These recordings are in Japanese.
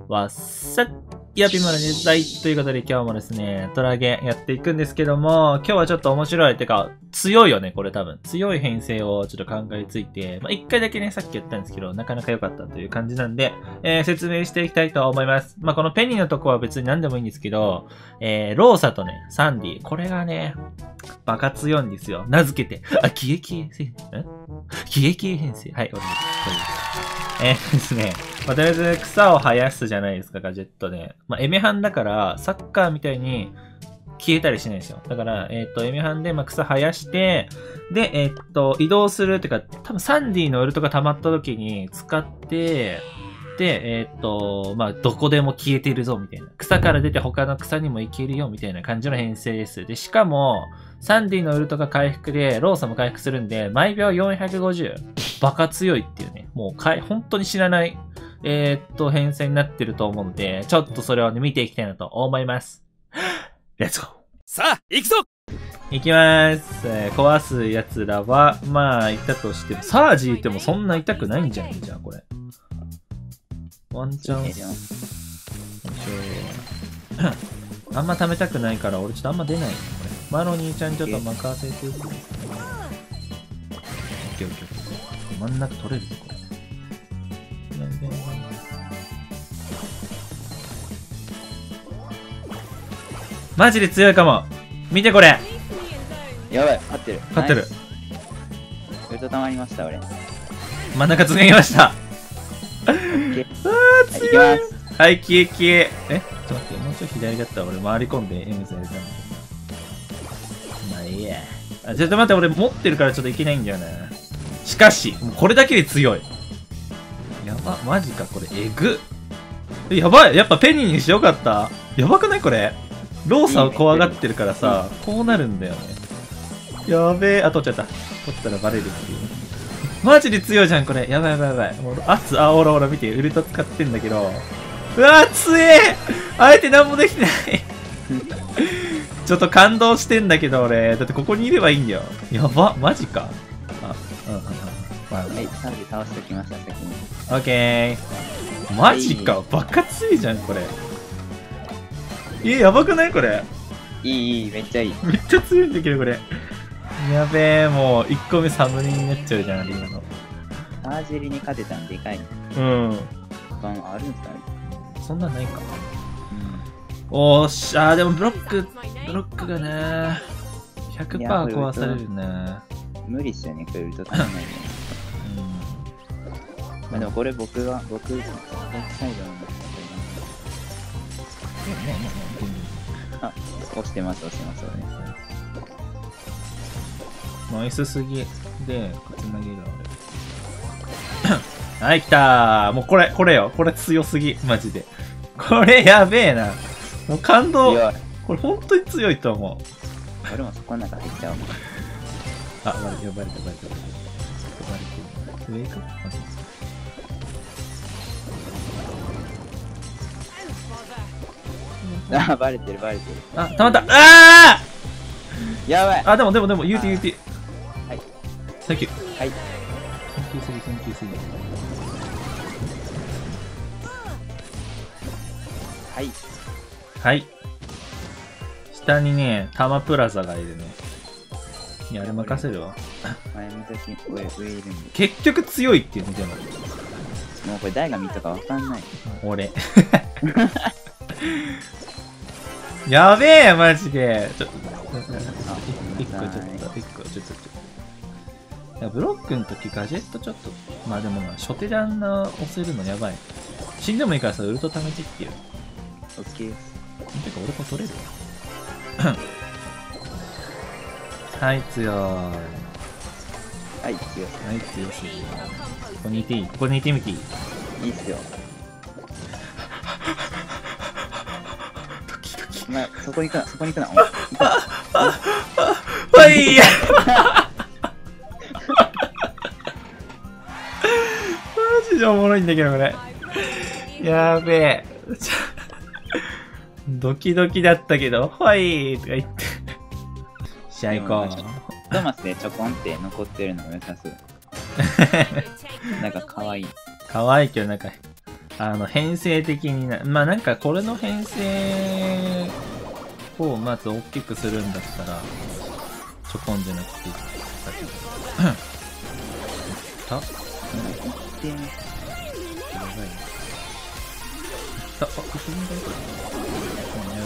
わっさやぴまるねざいということで今日もですね、トラゲやっていくんですけども、今日はちょっと面白い。てか、強いよね、これ多分。強い編成をちょっと考えついて、一回だけね、さっきやったんですけど、なかなか良かったという感じなんで、説明していきたいと思います。このペニーのとこは別に何でもいいんですけど、ローサとね、サンディ、これがね、バカ強いんですよ。名付けて。喜劇編成。喜劇編成。はい、俺です。ですね。とりあえず草を生やすじゃないですか、ガジェットで。エメハンだから、サッカーみたいに消えたりしないですよ。だから、エメハンで、草生やして、で、移動するっていうか、多分サンディのウルトが溜まった時に使って、で、どこでも消えてるぞ、みたいな。草から出て他の草にも行けるよ、みたいな感じの編成です。で、しかも、サンディのウルトが回復で、ローサも回復するんで、毎秒450。バカ強いっていうね。もう、本当に知らない、編成になってると思うんで、ちょっとそれをね、見ていきたいなと思います。レッツゴー。 さあ、行くぞ。 行きまーす。壊す奴らは、いたとしても、サージいてもそんな痛くないんじゃないじゃあ、これ。ワンチャン。あんま貯めたくないから、俺ちょっとあんま出ないよ、これ。マロニーちゃんちょっと任せていく。オッケーオッケー。真ん中取れるぞ、これ。マジで強いかも。見てこれ。 やばい、勝ってる。 勝ってる。 ウルト溜まりました、俺。 真ん中つなぎました。強い。はい、消え。ちょっと待って、もうちょい左だったら俺回り込んで M されたんだけど。いいや。ちょっと待って、俺持ってるからちょっといけないんだよな。しかし、もうこれだけで強い。やば、マジか、これ、えぐ。やばい、やっぱペニーにしてよかった。やばくないこれ。ローサを怖がってるからさ、こうなるんだよね。やべえ、取っちゃった。取ったらバレるっていう。マジで強いじゃん、これ。やばい。もうほら、見て、ウルト使ってんだけど。うわー、強えあえて何もできないちょっと感動してんだけど、俺。だってここにいればいいんだよ。やば、マジか。 はい、サンディ倒しておきました、先に。 オッケー。マジか、バカ強いじゃん、これ。やばくないこれ。 いい、めっちゃいい。 めっちゃ強いんだけど、これ。やべえ、もう、1個目サムネになっちゃうじゃん、今の。 サージェリに勝てたんでかい。 うん。 あるんすかね。 そんなんないか。おーし、でもブロックがね、100% 壊されるね。 無理っすよね、これウルト足りないね。でもこれ僕サイドなんですけど。押してます、俺。 ナイスすぎで、つなげる俺。はい、来たー。もうこれよ。これ強すぎ。マジで。これやべえな。もう感動。これ本当に強いと思う。 俺もそこの中入っちゃうもん。 バレてる。上か？ バレてる。 たまった。 やばい。 でも、言うて。 はい。 サンキュー。 はい。 サンキューすぎ。はい。下にね、タマプラザがいるね。いや、あれ任せるわ。 前見とき、上いるんで。 結局強いっていうね、でも。 もうこれ誰が見たかわかんない。 俺。やべえ、マジで。一個。いや、ブロックの時ガジェットちょっと、でも初手であんな押せるのやばい。死んでもいいからさ、ウルト貯めてってよ。 オッケー。 てか、俺これ取れるわ。はい、強い。 はい、強い。 ここにいていい？ここにいてみていい？ いいっすよ。お前、そこに行くな。 おいやマジでおもろいんだけど、これ。やべえ。ドキドキだったけど、ほいーとか言って。試合行こう。 トマスでちょこんって残ってるのが良さそう。なんか可愛い。 可愛いけど、なんか、 編成的にまあなんかこれの編成をまず大きくするんだったら、ちょこんじゃなくていい。たやばいね。あ、ここにいるこれ。やる。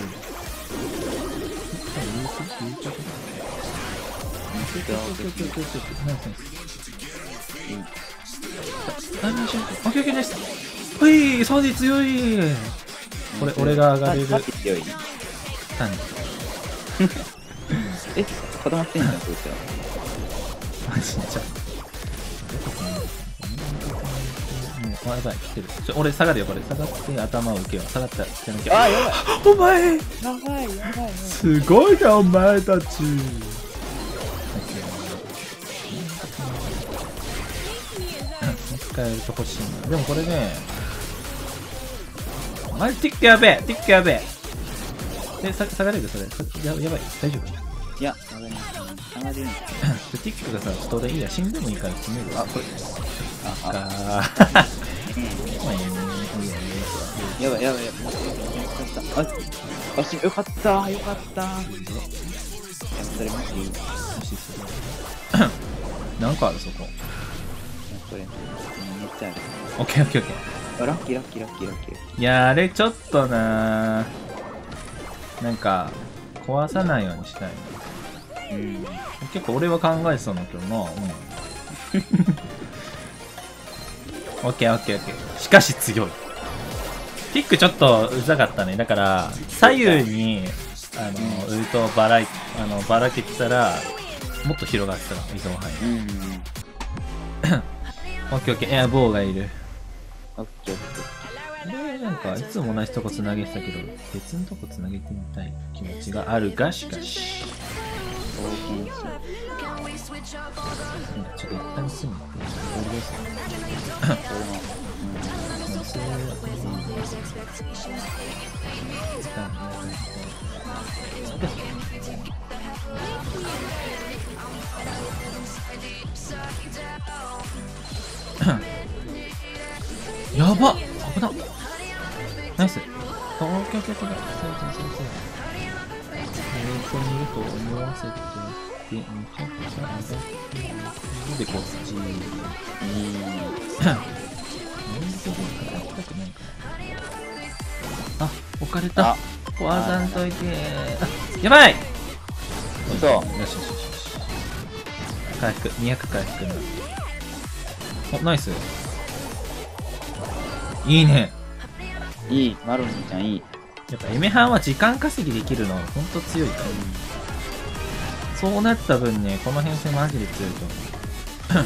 オッケーオッケーです。ほい、サディ強い。これ、俺が上がれる。 サディ強い。え、固まってんじゃん、こいつら。 マジじゃん。やばい、来てる。俺下がるよ、これ。下がって頭を受けよう。下がったら、じゃなきゃ。 あ、やばい。 お前やばい、やばい。 すごいな、お前たち。使えると欲しいな。でもこれね、マジティックやべえ、ティックやべえ。下がれるそれ。やばい、大丈夫。 いや、上がります。上がれるんですティックがさ、ちょっと俺いいや、死んでもいいから決める。あ、これ。 やばい、やばい、やばい。あ、よかった、よかった。それマジでいい。 なんかあるそこ。 これ、めっちゃある。 オッケーオッケーオッケー。 ラッキー、ラッキー、ラッキー、ラッキー。 いやあれちょっとなー、なんか壊さないようにしたいな。結構俺は考えてたんだけどな。オッケーオッケーオッケー。しかし強い。ピックちょっとうざかったね。だから左右にウルトばらけてたらもっと広がってたの、移動範囲。オッケーオッケー。いや、ボーがいる。 オッケーオッケー。 なんかいつも同じとこつなげてたけど、別のとこつなげてみたい気持ちがあるが、しかし冒険し。 ちょっと一旦すぐこれですね。やばっ、危なっ。ナイス。オッケーオッケーオッケー。そうそうそうそう。ここにいると思わせてで、めちゃくちゃ上がってで、こっち。あ、置かれた。壊さんといて。やばい。 嘘。 よしよしよし。回復、200回復な。お、ナイス。いいね。 いい、マロニーちゃんいい。 やっぱエメハンは時間稼ぎできるのほんと強いから。そうなった分ね、この編成マジで強いと思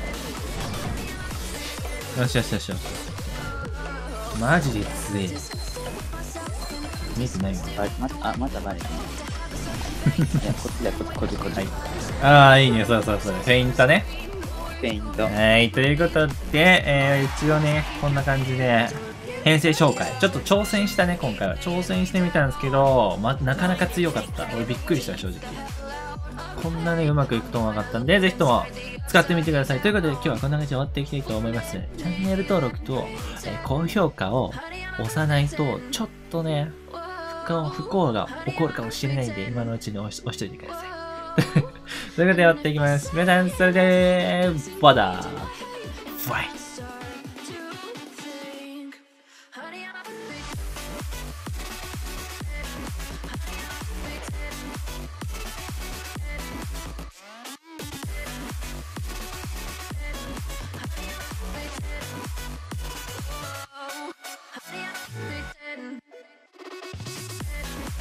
う。よしよしよしよし。マジで強い。見えてないよ。 またバレたね。いや、こっちだ、こっち。はい。 ああ、いいね。そうそうそう。フェイントね。 フェイント。 はい。ということで、一応ね、こんな感じで、編成紹介。ちょっと挑戦したね、今回は。挑戦してみたんですけど、なかなか強かった。俺びっくりした、正直。こんなね、うまくいくと思わなかったんで、ぜひとも使ってみてください。ということで、今日はこんな感じで終わっていきたいと思います。チャンネル登録と、高評価を押さないと、ちょっとね、不幸が起こるかもしれないんで、今のうちに押しといてください。ということで、やっていきます。皆さん、それでー、バダー。バイ。